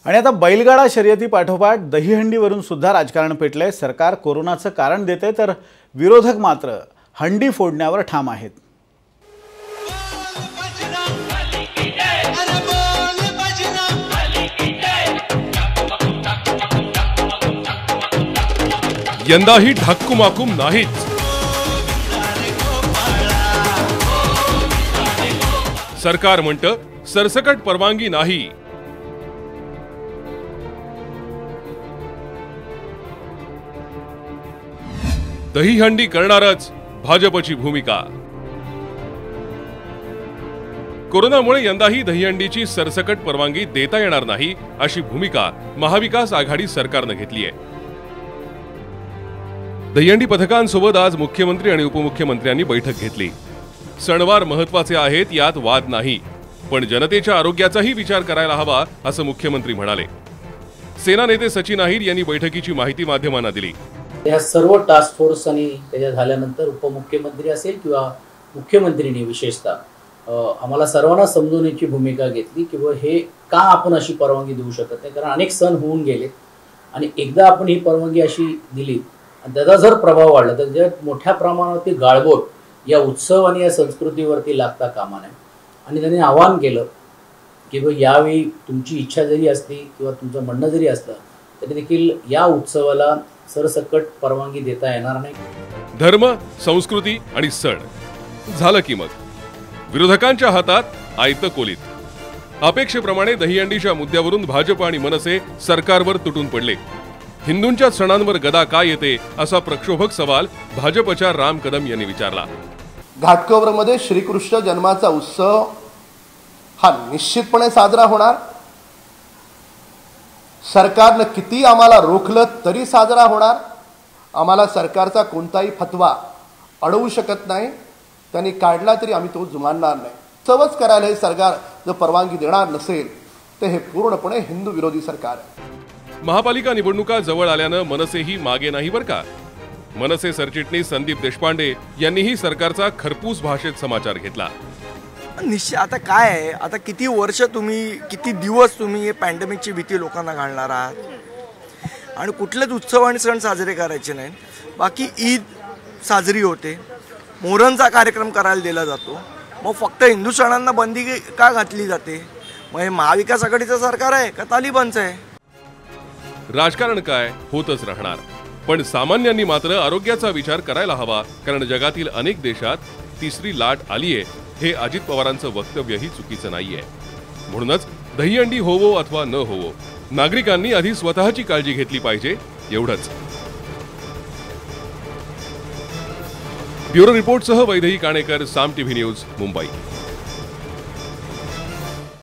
आणि आता बैलगाडा शर्यती पाठोपाठ दहीहंडीवरून सुद्धा राजकारण पेटलंय। सरकार कोरोनाचं कारण देते तर विरोधक मात्र हंडी फोडण्यावर ठाम आहेत। यंदाही ढाक्कुमाकूम नाहीच। सरकार म्हणतं सरसकट परवानगी नाही। दहीहंडी करणारच भाजपची भूमिका। कोरोनामुळे यंदाही दहीहंडीची सरसकट परवानगी देता येणार नाही अशी भूमिका महाविकास आघाडी सरकारने घेतली आहे। दहीहंडी पथकांसोबत आज मुख्यमंत्री आणि उपमुख्यमंत्र्यांनी बैठक घेतली। सणवार महत्त्वाचे आहेत, यात वाद नाही, पण जनतेच्या आरोग्याचाही विचार करायला हवा असं मुख्यमंत्री म्हणाले। सेना नेते सचिन अहिर यांनी बैठकीची माहिती माध्यमांना दिली। या सर्व टास्क फोर्स आणि त्याच्या झाल्यानंतर उपमुख्यमंत्री असेल किंवा मुख्यमंत्रीने विशेषतः आम्हाला सर्वांना समजवण्याची भूमिका घेतली की हे का आपण अशी परवानगी देऊ शकत नाही, कारण अनेक सण होऊन गेले आणि एकदा आपण ही परवानगी अशी दिली आणि त्याचा जर प्रभाव वाढला तर त्यात मोठ्या प्रमाणावरती गाळबोट या उत्सव आणि या संस्कृतीवरती लागता कामा नये। आणि त्यांनी आवाहन केलं की यावेळी तुमची इच्छा जरी असली किंवा तुमचं म्हणणं जरी असलं तरी देखील या उत्सवाला सरसकट परवानगी देता येणार नाही। धर्म, संस्कृती आणि सण झालं की मग विरोधकांच्या हातात आयतं कोलीत। अपेक्षेप्रमाणे दहीहंडीच्या मुद्द्यावरून भाजप आणि मनसे सरकारवर तुटून पडले। हिंदूंच्या सणांवर गदा का येते असा प्रक्षोभक सवाल भाजपच्या राम कदम यांनी विचारला। घाटकोपरमध्ये श्रीकृष्ण जन्माचा उत्सव हा निश्चितपणे साजरा होणार। सरकारने किती आम्हाला रोखलं तरी साजरा होणार। आम्हाला सरकारचा कोणताही फतवा अडवू शकत नाही, त्यांनी काढला तरी आम्ही तो जुमानणार नाही। सवच करायला हे सरकार जर परवानगी देणार नसेल तर हे पूर्णपणे हिंदू विरोधी सरकार आहे। महापालिका निवडणुका जवळ आल्यानं मनसेही मागे नाही बरं का। मनसे सरचिटणीस संदीप देशपांडे यांनीही सरकारचा खरपूस भाषेत समाचार घेतला। निश्चित आता काय आहे, आता किती वर्ष तुम्ही किती दिवस तुम्ही हे पॅन्डेमिकची भीती लोकांना घालणार आहात आणि कुठलेच उत्सव आणि सण साजरे करायचे नाही। बाकी ईद साजरी होते, मोहरमचा कार्यक्रम करायला दिला जातो, मग फक्त हिंदू सणांना बंदी का घातली जाते? मग हे महाविकास आघाडीचं सरकार आहे का तालिबानचं आहे? राजकारण काय होतच राहणार, पण सामान्यांनी मात्र आरोग्याचा विचार करायला हवा, कारण जगातील अनेक देशात तिसरी लाट आलीये हे अजित पवारांचं वक्तव्यही चुकीचं नाहीये। म्हणूनच दहीहंडी होवो अथवा न होवो, नागरिकांनी आधी स्वतःची काळजी घेतली पाहिजे, एवढंच। ब्युरो रिपोर्टसह वैदेही काणेकर, साम टीव्ही न्यूज, मुंबई।